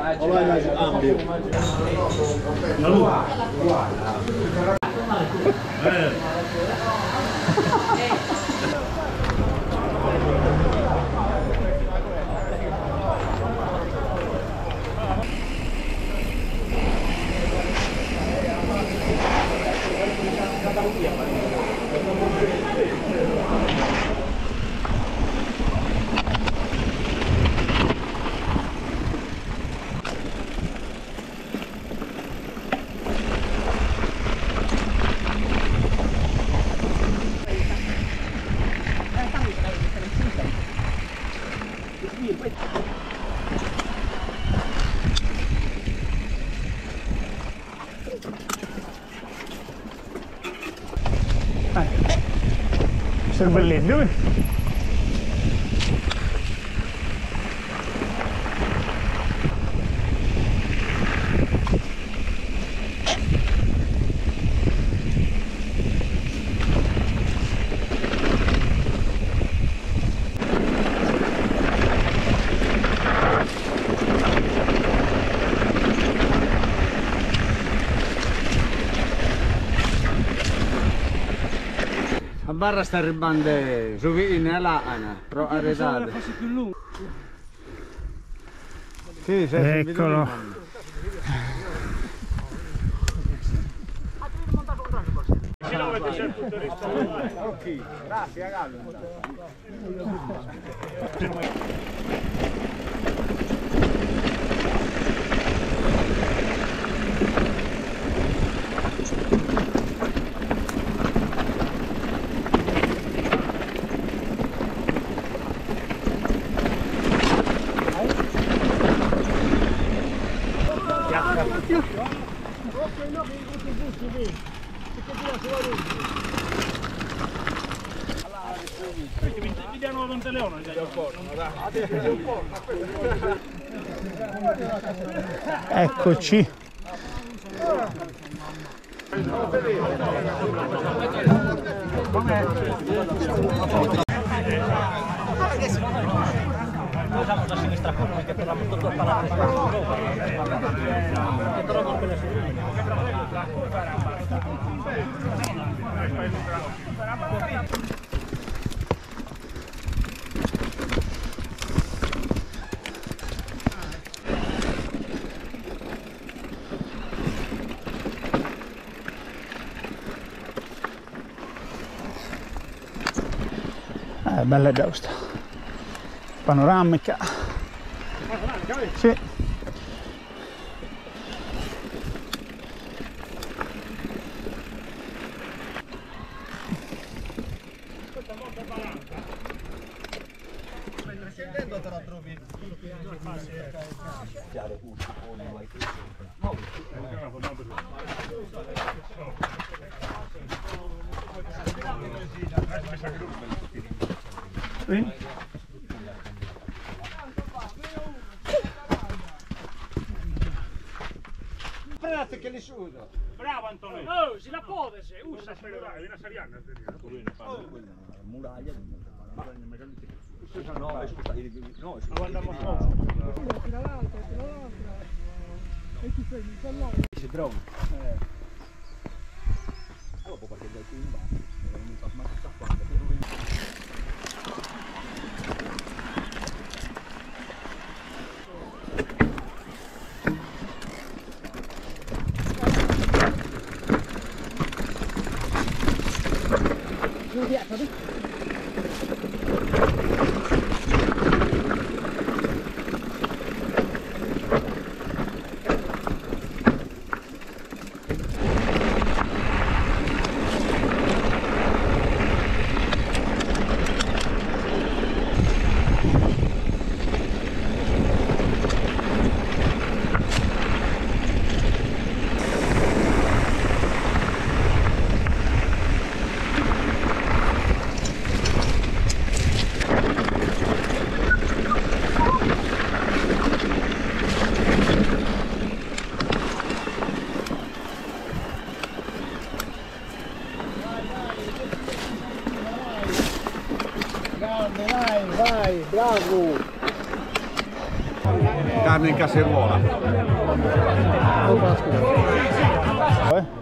Olennainen cambio. Serbellendo. La barra sta arrivando su vicino alla Ana, però arredate. Più lungo. Sì, Eccolo. Ok, grazie, Vediamo Monteleone. Eccoci. Usamos la sinistra curva che però molto tua palabra. Che però con quella Bella giusta. Panoramica. Sì. Scendendo te la trovi. Prendete che li sudo. Bravo Antonio. Oh, si la pode se usa per la Sariana. Muraglia. No, guardiamo Tira l'altra. E ti prendi il pallone. Si drone. Dopo perché dai qui in basso. Non fa mai sta qua. Vai, bravo! Carne in casseruola. Eh?